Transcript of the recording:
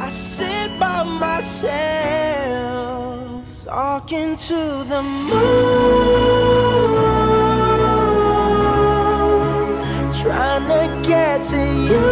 I sit by myself, talking to the moon, trying to get to you.